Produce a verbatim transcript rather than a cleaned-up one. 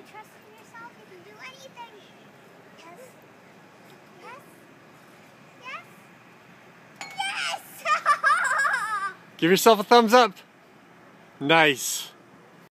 trust in yourself. You can do anything. Yes. Yes. Yes. Yes. Give yourself a thumbs up. Nice.